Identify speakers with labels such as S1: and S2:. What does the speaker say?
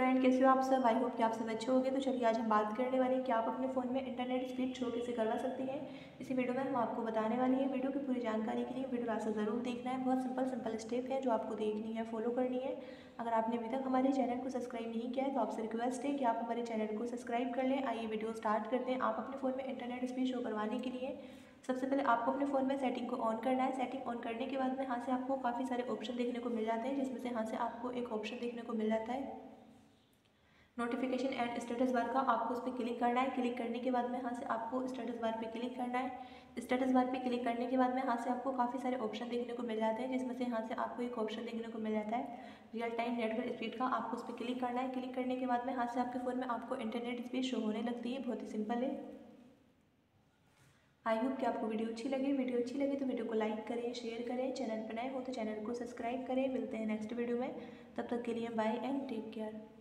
S1: Friend, कैसे हो आप सब? आई होप कि आप सब अच्छे होंगे। तो चलिए आज हम बात करने वाले हैं कि आप अपने फ़ोन में इंटरनेट स्पीड शो कैसे करवा सकती हैं। इसी वीडियो में हम आपको बताने वाले हैं। वीडियो की पूरी जानकारी के लिए वीडियो लास्ट तक ज़रूर देखना है। बहुत सिंपल स्टेप है जो आपको देखनी है, फॉलो करनी है। अगर आपने अभी तक हमारे चैनल को सब्सक्राइब नहीं किया है तो आपसे रिक्वेस्ट है कि आप हमारे चैनल को सब्सक्राइब कर लें। आइए वीडियो स्टार्ट करते हैं। आप अपने फ़ोन में इंटरनेट स्पीड शो करवाने के लिए सबसे पहले आपको अपने फ़ोन में सेटिंग को ऑन करना है। सेटिंग ऑन करने के बाद में यहाँ से आपको काफ़ी सारे ऑप्शन देखने को मिल जाते हैं, जिसमें से यहाँ से आपको एक ऑप्शन देखने को मिल जाता है नोटिफिकेशन एंड स्टेटस बार का। आपको उस पर क्लिक करना है। क्लिक करने के बाद में यहाँ से आपको स्टेटस बार पे क्लिक करना है। स्टेटस बार पे क्लिक करने के बाद में यहाँ से आपको काफ़ी सारे ऑप्शन देखने को मिल जाते हैं, जिसमें से यहाँ से आपको एक ऑप्शन देखने को मिल जाता है रियल टाइम नेटवर्क स्पीड का। आपको उस पर क्लिक करना है। क्लिक करने के बाद में यहाँ से आपके फ़ोन में आपको इंटरनेट स्पीड शो होने लगती है। बहुत ही सिंपल है। आई होप कि आपको वीडियो अच्छी लगे तो वीडियो को लाइक करें, शेयर करें। चैनल पर नए हो तो चैनल को सब्सक्राइब करें। मिलते हैं नेक्स्ट वीडियो में। तब तक के लिए बाय एंड टेक केयर।